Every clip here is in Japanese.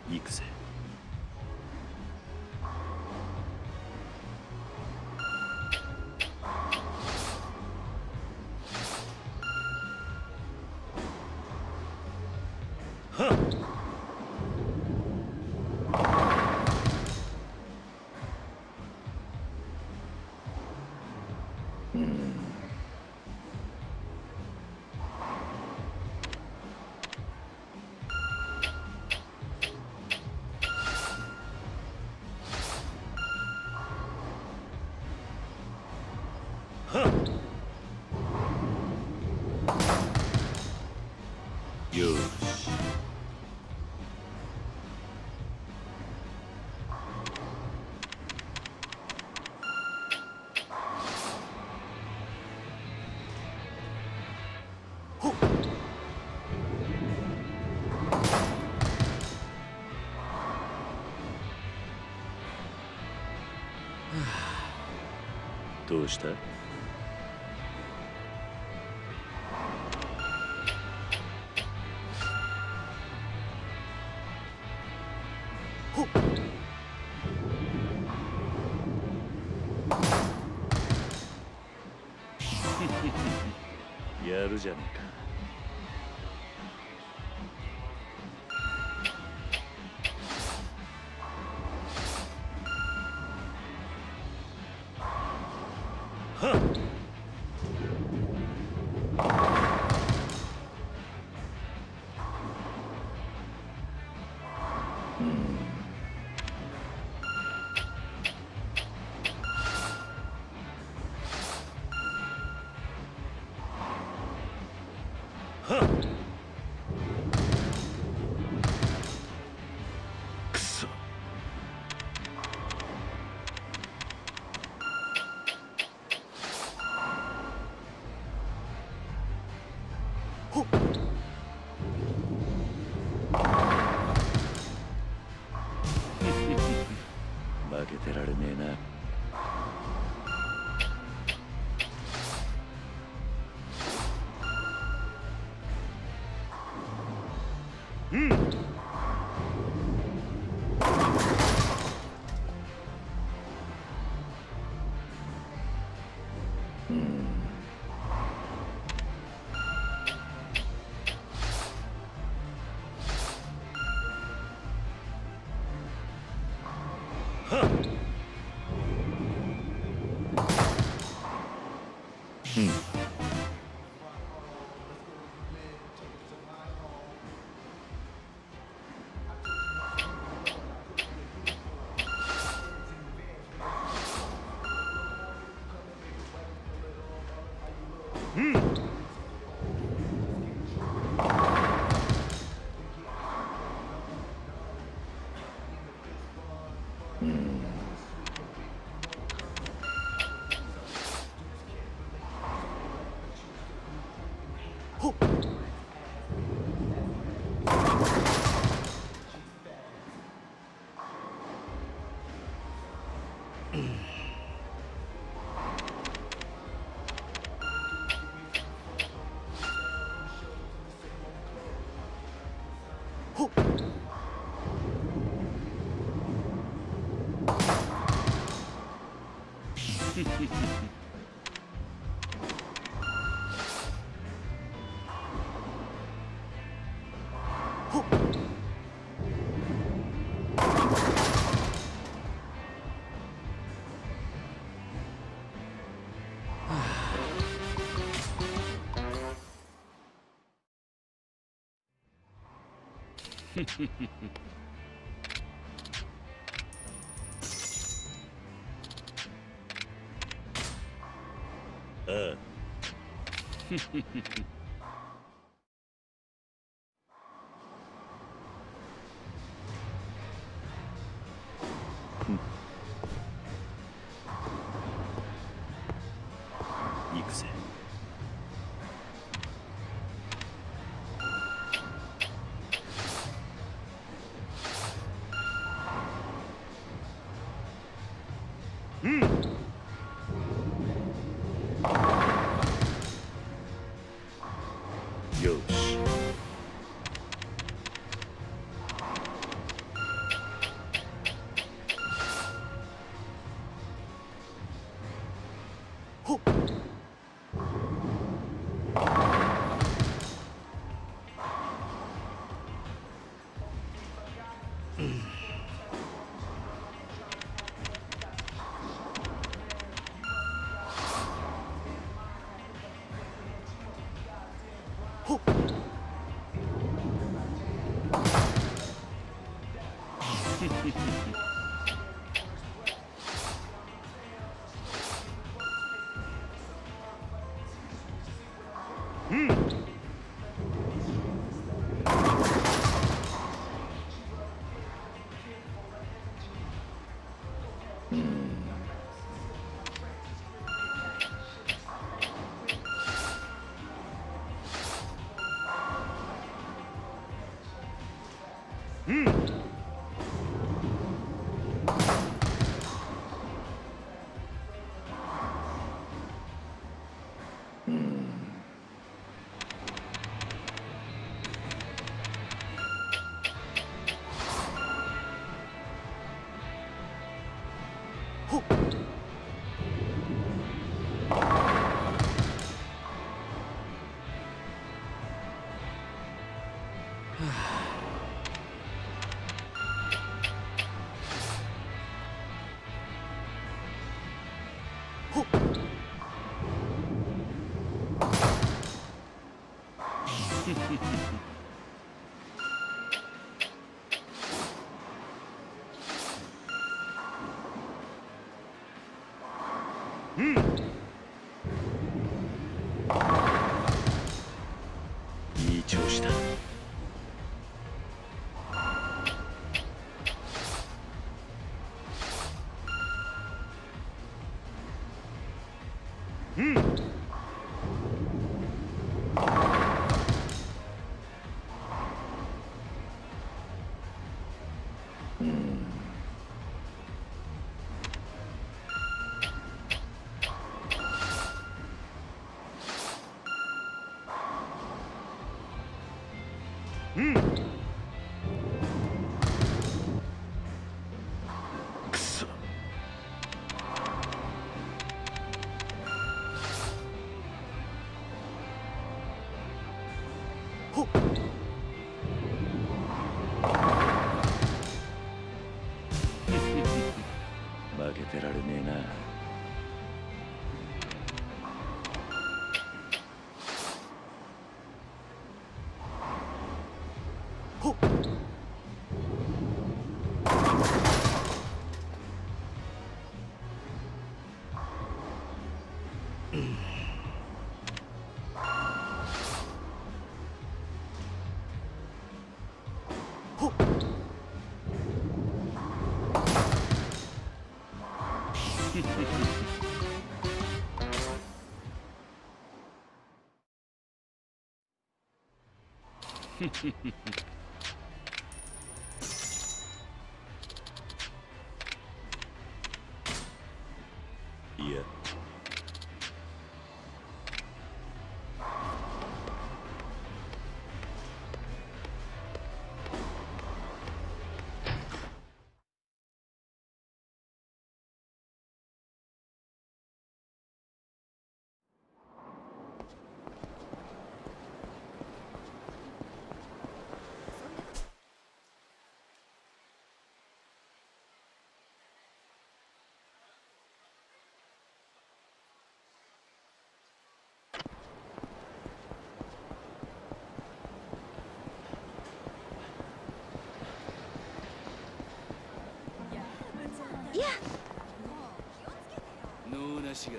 行くぜ。はっ。よし。ほっ。どうした？ほっ。やるじゃねえか。はっ。はっ。くそ。ほっ。負けてられねえな。うん。はっ。うん。うん。ほっ。ほっ。ほっ。ああ。行くぜ。うん。よし。 うん。うん。ほっ。ほっ。うん。いい調子だ。うん。うん。くそ。ほっ。負けてられねえな。ほっ。ほっ。いや。 いや、 脳なしが。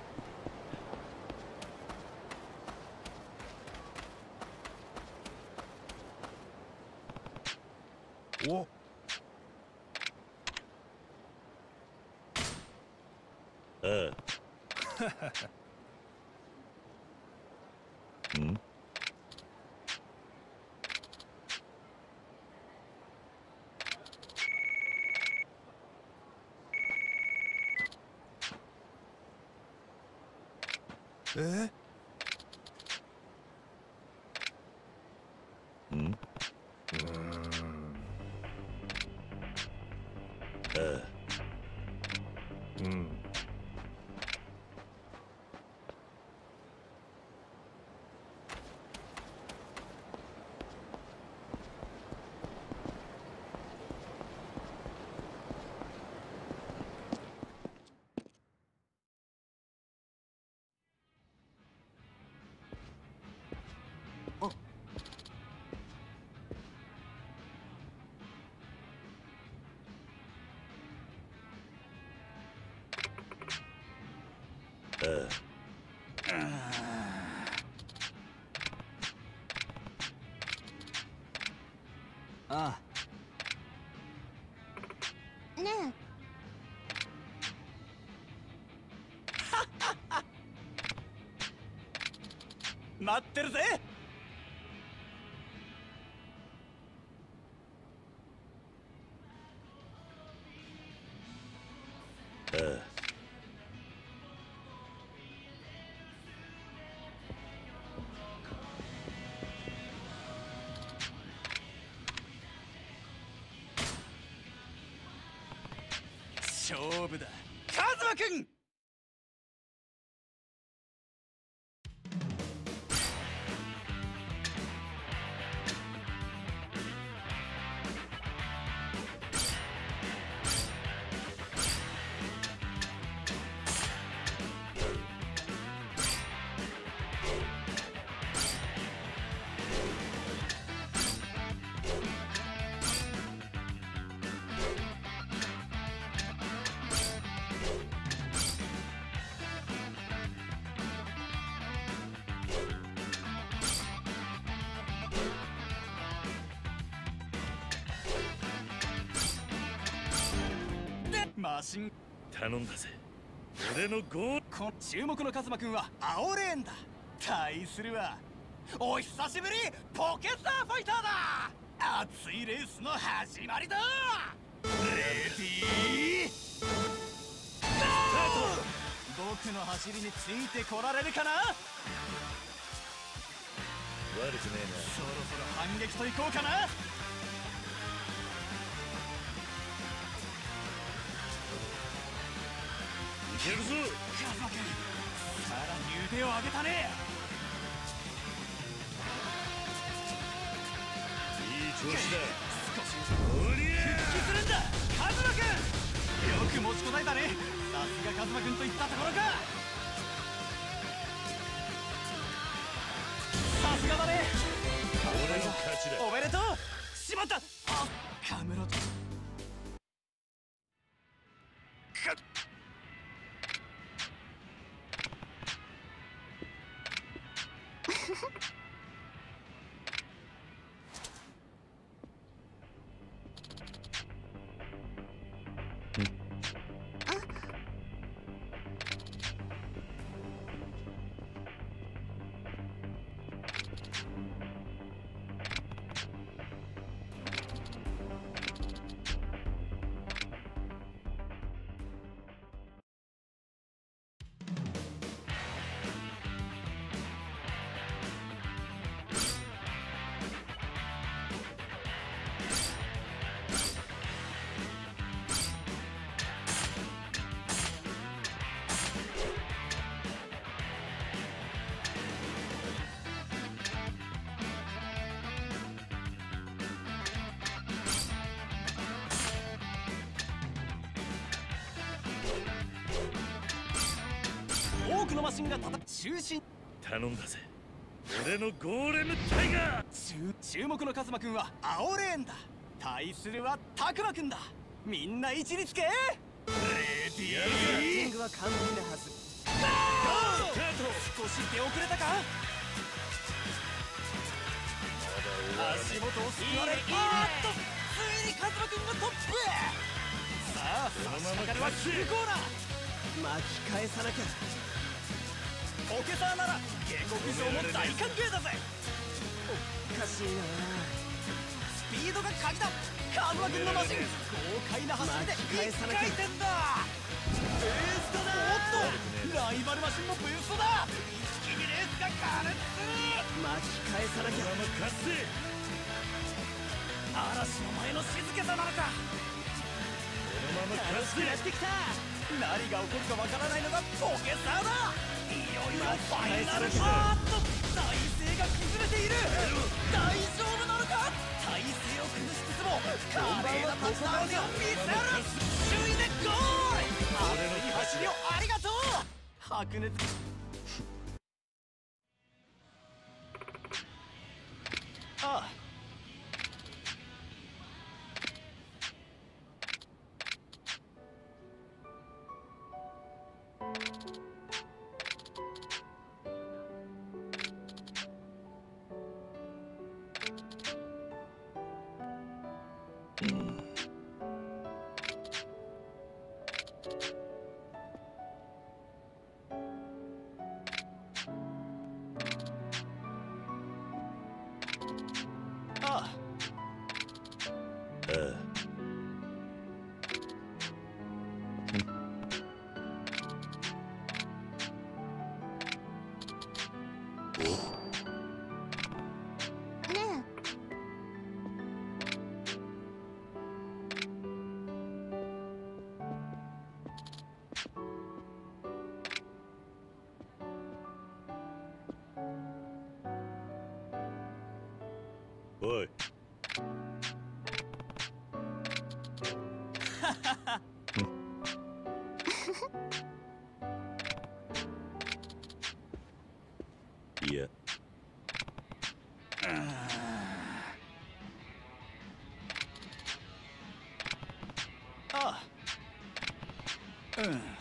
お。ああ。ん。ん。ああ。うん。 あねえ待ってるぜ。勝負だカズマくん。マシン頼んだぜ。俺のゴール。 注目のカズマくんは青レーンだ。対するはお久しぶりポケスターファイターだ。熱いレースの始まりだ。レディーゴー。僕の走りについてこられるかな。 悪くねえな。 そろそろ反撃といこうかな。 いけるぞ。 カズマくんさらに腕を上げたね。 いい調子だ。 少しおりゃ復帰するんだカズマくん。よく持ちこたえたね。さすがカズマくんといったところか。さすがだね。 俺の勝ちだ。 おめでとう。しまった。あカムロか多くのマシンが中心。 頼んだぜ。俺のゴーレムタイガー。 注目のカズマくんは青レーンだ。対するはタクマくんだ。みんな位置につけ。レディーセッティングは完璧なはず。 ゴー。少し出遅れたか。足元をすくわれ、ついにカズマくんがトップ。さあ差し掛かりは9コーナー。 巻き返さなきゃ。 ポケサーなら下克上も大歓迎だぜ。 おかしいな。 スピードが鍵だ。カズマくんのマシン豪快な走りで1回転だ。ブーストだ。おっとライバルマシンもブーストだ。一気にレースが過熱する。 巻き返さなきゃ。 このまま勝つぜ。 嵐の前の静けさなのか。 このまま勝つぜ。 やってきた。何が起こるかわからないのがポケサーだ。いよいよファイナルパート。体勢が崩れている。大丈夫なのか。体勢を崩しつつも華麗な立ち直りを見せる。首位でゴール。熱い走りをありがとう。白熱ああおい。いや。 ああ。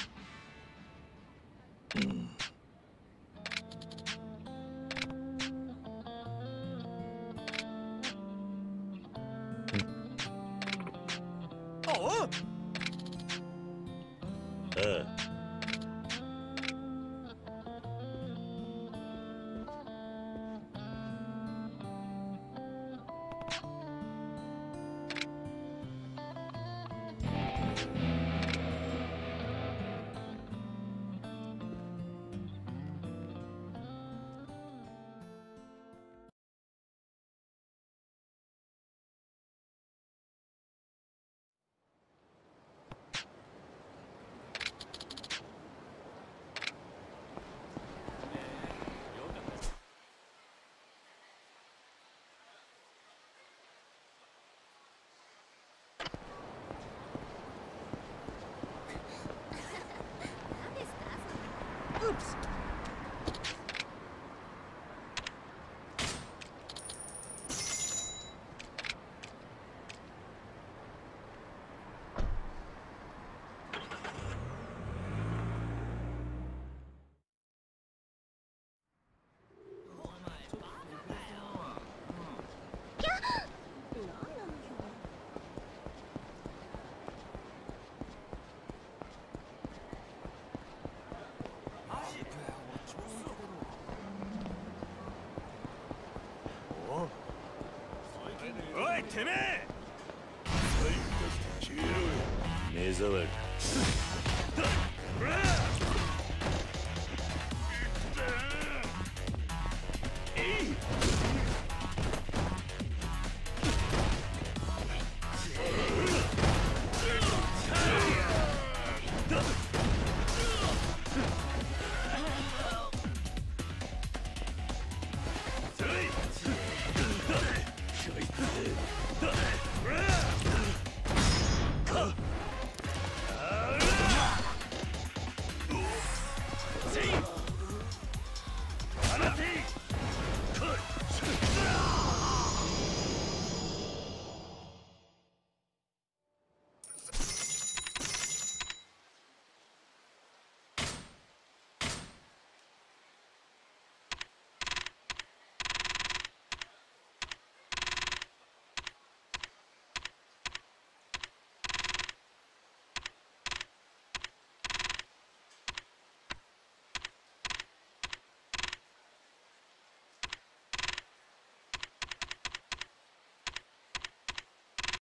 おう。 ああ。おいてめえ。目障り。